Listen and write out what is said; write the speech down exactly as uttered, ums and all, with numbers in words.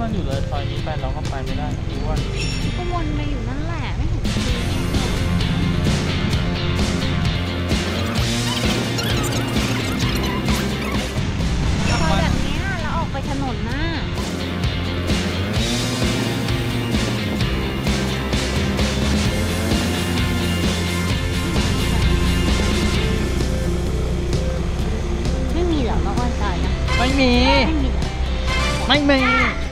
วนอยู่เลยซอยนี้ไปเราก็ไปไม่ได้พี่อ้วนก็วนไปอยู่นั่นแหละไม่เห็นซอยแบบนี้แล้วออกไปถนนหน้าไม่มีเหรอมาอ้อนตายนะไม่มีไม่มีไม่มี